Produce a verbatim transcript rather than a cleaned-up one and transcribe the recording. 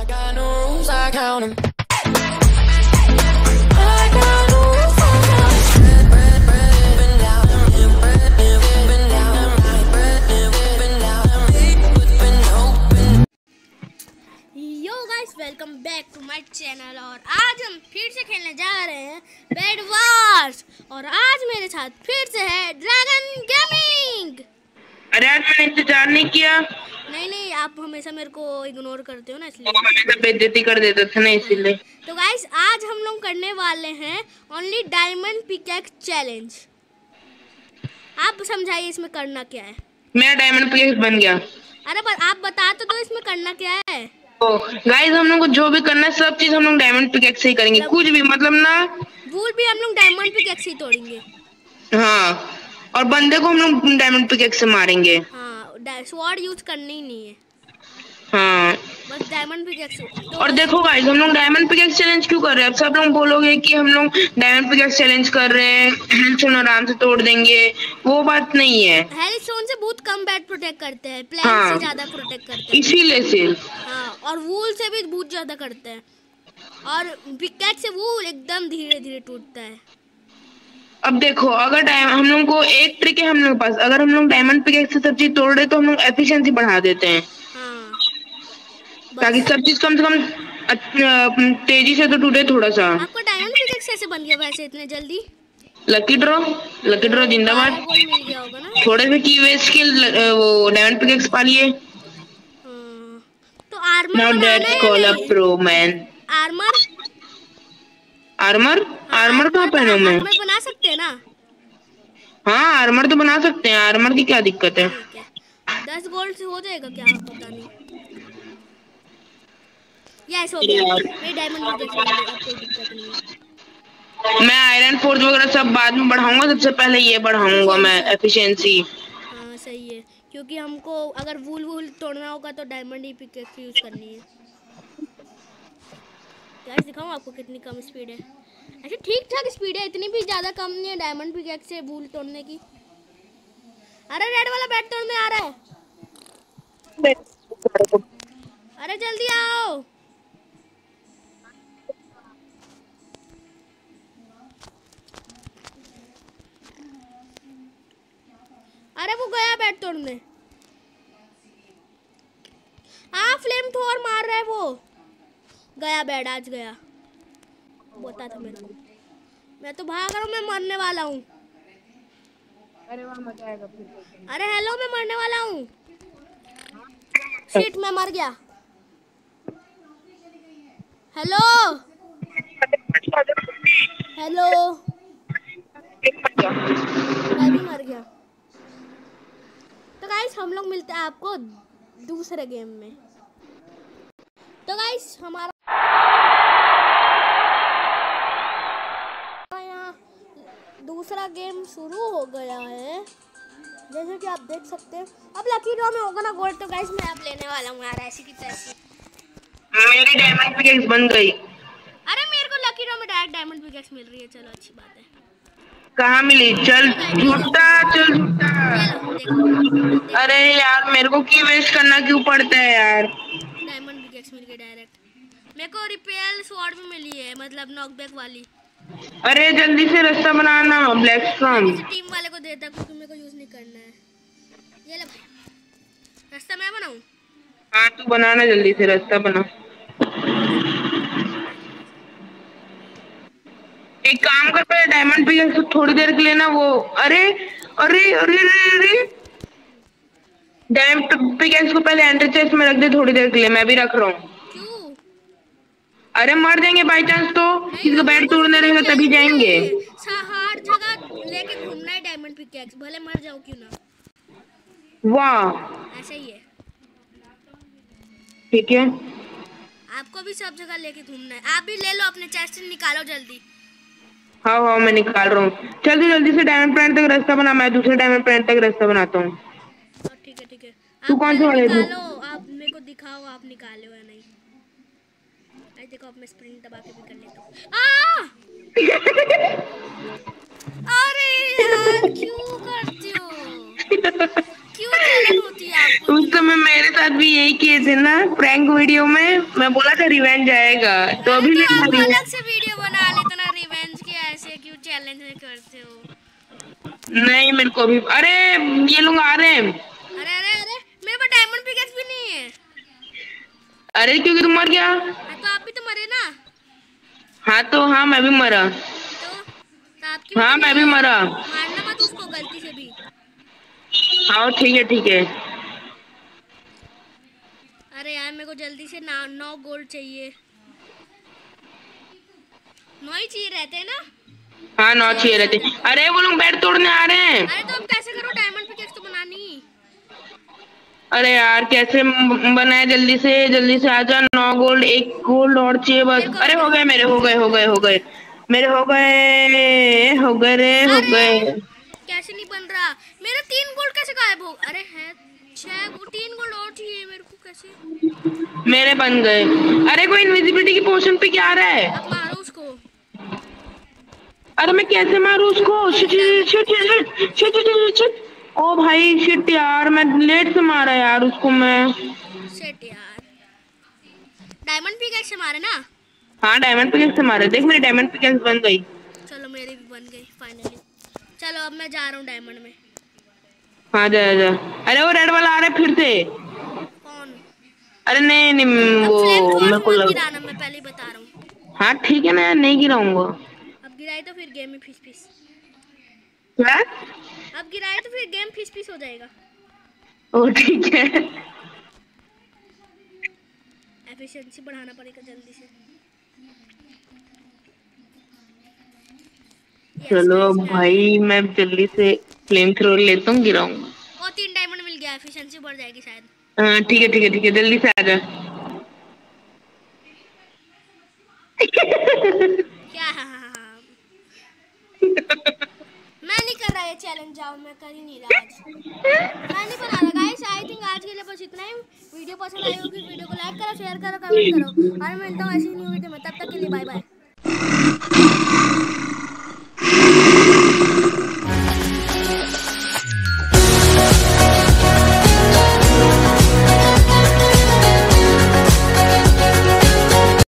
I got no rules, I count 'em. I got no rules, I count 'em. Bread, bread, bread, living down, bread, living down, bread, living down, whipping open. Yo guys, welcome back to my channel. और आज हम फिर से खेलने जा रहे हैं bed wars. और आज मेरे साथ फिर से है ड्रैगन गेमिंग। अरे यार मैंने इंतजार नहीं किया। नहीं नहीं, आप हमेशा मेरे को इग्नोर करते हो ना, इसलिए हमेशा बेइज्जती कर देते थे ना, इसीलिए। तो गाइस, आज हम लोग करने वाले हैं ओनली डायमंड पिकैक्स चैलेंज। आप समझाइए इसमें करना क्या है। मेरा डायमंड पिकैक्स बन गया। अरे पर आप बता तो दो इसमें करना क्या है। तो गाइस, हम लोग को जो भी करना है सब चीज हम लोग डायमंड पिकैक्स से ही करेंगे। कुछ भी मतलब ना, वूल भी हम लोग डायमंड पिकैक्स ही तोड़ेंगे। हाँ, और बंदे को हम लोग डायमंड पिकैक्स से मारेंगे। हाँ, स्वॉर्ड यूज करनी ही नहीं है। हाँ, बस डायमंड पिकैक्स। तो और देखो गाइस, हम लोग डायमंड पिकैक्स चैलेंज क्यों कर रहे हैं। अब सब लोग बोलोगे कि हम लोग डायमंड पिकैक्स चैलेंज कर रहे हैं, हेल्थस्टोन आराम से तोड़ देंगे। वो बात नहीं है। हेल्थस्टोन से बहुत कम बैट प्रोटेक्ट करते हैं, प्लैंक हाँ, से ज्यादा प्रोटेक्ट करते हैं, इसीलिए से। हाँ, और वूल से भी बहुत ज्यादा करते हैं। और पिकैक्स से वूल एकदम धीरे धीरे टूटता है। अब देखो, अगर हम लोग को एक ट्रिक है हम लोग के पास, अगर हम लोग डायमंड पिकैक्स से सब चीज तोड़ रहे तो हम लोग एफिशिएंसी बढ़ा देते हैं। हाँ, ताकि सब चीज कम से कम तेजी से तो टूटे थोड़ा सा। आपको डायमंड पिकैक्स कैसे बन गया वैसे इतने जल्दी? लकी ड्रॉ, लकी ड्रॉ जिंदाबाद। मिल गया होगा ना। थोड़े से की वेस्ट के वो डायमंड पिकैक्स पा लिए। हाँ, तो armour now that's call a pro man. Armour armour armour कहाँ पहनूं मैं? आर्मर बना सकते हैं ना। हाँ, आर्मर तो बना सकते हैं, आर्मर की क्या दिक्कत है। ठीक है, दस गोल्ड से हो जाएगा क्या, पता नहीं। यस, हो गया। मेरे डायमंड पिकैक्स बन गए, अब कोई दिक्कत नहीं है। मैं आयरन फोर्स वगैरह सब बाद में बढ़ाऊंगा, सबसे पहले ये बढ़ाऊंगा मैं एफिशिएंसी। हाँ सही है, क्योंकि हमको अगर वूल वूल तोड़ना होगा तो डायमंड ही पिकैक्स यूज करनी है। गाइस, दिखाऊं आपको कितनी कम स्पीड है। अच्छा, ठीक ठाक स्पीड है, इतनी भी ज्यादा कम नहीं है डायमंड पिकैक्स से वूल तोड़ने की। अरे रेड वाला बैट तोड़ने आ रहा है। अरे जल्दी आओ। अरे वो गया बैट तोड़ने। हाँ, फ्लेम थ्रोअर मार रहा है वो। गया बैट, आज गया। बता था मेरे को। मैं तो भाग रहा हूँ, मैं मरने वाला हूँ। अरे वाह, मजा आएगा फिर। अरे हेलो, मैं मरने वाला हूँ। शिट, मैं मर गया। हेलो हेलो, मैं भी मर गया। तो गाइस, हम लोग मिलते हैं आपको दूसरे गेम में। तो गाइस, हमारा यहाँ दूसरा गेम शुरू हो गया है, जैसे कि आप देख सकते हैं। अब लकी ड्रॉ में होगा ना गोल्ड, तो गाइस मैं अब लेने वाला हूँ यार, ऐसी की तैसी। मेरी डायमंड पिकैक्स बन गई। अरे मेरे को लकी ड्रॉ में डायरेक्ट डायमंड पिकैक्स मिल रही है। चलो, अच्छी बात है। कहाँ मिली? चल झूठा, चल झूठा। अरे यार, मेरे को की वेस्ट करना क्यों पड़ता है यार। डायमंड पिकैक्स मिल गई डायरेक्ट। मेरे को रिपेल स्वॉर्ड भी मिली है, मतलब नॉकबैक वाली। अरे जल्दी से रास्ता बनाना ब्लैक स्टॉर्म। किसी टीम वाले को देता, क्योंकि मेरे को यूज नहीं करना है। ये ले भाई, रास्ता मैं बनाऊं? हाँ, तू बनाना, जल्दी से रास्ता बना। एक काम कर, पहले डायमंड पिकैक्स को थोड़ी देर के लिए ना वो। अरे अरे अरे अरे अरे डायमंड पिकैक्स को पहले एंटर चेस्ट में रख दे थोड़ी देर के लिए। मैं भी रख रहा हूँ। क्यों? अरे मर जाएंगे बाई चांस तो। किसी का बैट तोड़ने रहेगा तभी जाएंगे। हर जगह लेके घूमना है डायमंड पिकैक्स, भले मर जाओ क्यों ना। वाह, ऐसा ही है। ठीक है, आपको भी सब जगह लेके घूमना है। आप भी ले लो, अपने चेस्ट से निकालो जल्दी। हाँ हाँ, मैं निकाल रहा हूँ। जल्दी जल्दी से डायमंड प्लांट तक रास्ता बना, मैं दूसरे डायमंड प्लांट तक रास्ता बनाता हूँ। ठीक है ठीक है, तू कौन से वाले? निकालो, आप मेरे को दिखाओ आप निकाले हो या नहीं। आई देखो, अब मैं स्प्रिंट दबा के भी कर लेता हूँ। अरे यार, क्यों करती हो? क्यों जलन होती है आपको उस इतना समय मेरे साथ भी यही किए थे ना प्रैंक वीडियो में। मैं बोला था रिवेंज आएगा, तो अरे अभी तो भी आप रिवेंज। अलग से वीडियो बना लेते ना रिवेंज के, ऐसे क्यों चैलेंज में करते हो? नहीं मेरे को भी, अरे ये लोग आ रहे हैं। अरे अरे अरे मेरे पास डायमंड पिकेक्स भी नहीं है। अरे क्योंकि तुम मर गया। हाँ तो आप भी तो मरे ना। हाँ तो हाँ मैं भी मरा। तो, तो आपकी भी तो हाँ मैं नहीं भी है। मरा। मारना मत उसको गलती से भी। हाँ ठीक है ठीक है। अरे यार मेरे को जल्दी से ना नौ गोल्ड चाहिए। नौ ही चाहिए रहते हैं ना। हाँ नौ छह छह सात रहते। आठ। अरे वो लोग बेड तोड़ने आ रहे हैं। अरे तो अब कैसे करो, डायमंड पिकेक्स तो बनानी। अरे यार कैसे म- बनाए, जल्दी से जल्दी से आजा। नौ गोल्ड, एक गोल्ड और चाहिए मेरे बस। को अरे हो हो गया। गए मेरे, हो गए हो गए हो गए मेरे, हो गए हो गए रे, हो अरे गए। कैसे नहीं बन रहा मेरा? तीन गोल्ड कैसे गायब हो? अरे है छह गो, तीन गोल्ड और चाहिए मेरे को, कैसे? मेरे बन गए। अरे कोई इनविजिबिलिटी की पोशन पे क्या आ रहा है? अब मारो उसको। अरे मैं कैसे मारूं उसको? शिट एक diamond shit shit shit shit shit shit. ओ भाई शिट यार, मैं लेट से मारा यार उसको मैं। सेट यार। डायमंड पिकेक्स से मारे ना। हाँ डायमंड पिकेक्स से मारे, देख मेरी डायमंड पिकेक्स बन गई। चलो मेरी भी बन गई फाइनली। चलो अब मैं जा रहा हूँ डायमंड में। हाँ जा जा। अरे वो रेड वाला आ रहा है फिर से। कौन? अरे नहीं नहीं अब वो फ्लेम थ्रोअर मेरे भी को मत लग। गिराना, मैं पहले ही बता रहा हूँ। हाँ ठीक है ना यार, नहीं गिराऊंगा। अब गिराए तो फिर गेम में फिस फिस। क्या? अब गिराए तो फिर गेम फिस फिस हो जाएगा। ओ ठीक है। एफिशिएंसी बढ़ाना पड़ेगा जल्दी से। यस चलो गाइस मैं आ गया। भाई मैं जल्दी से फ्लेम थ्रोर लेता हूँ, गिराऊंगा। और तीन डायमंड मिल गया, एफिशिएंसी बढ़ जाएगी शायद। हाँ ठीक है ठीक है ठीक है, जल्दी से आ जा। क्या? हाँ हाँ हाँ। मैं नहीं कर रहा ये चैलेंज, जाओ मैं कर ही नहीं रहा आज। मैं नहीं बना रहा गाइस। आई थिंक आज के लिए बस इतना ही। वीडियो पसंद आई होगी, वीडियो को लाइक करो, शेयर करो, कमेंट करो, और मैं मिलता हूँ ऐसी न्यू वीडियो में। तब तक के लिए बाय बाय।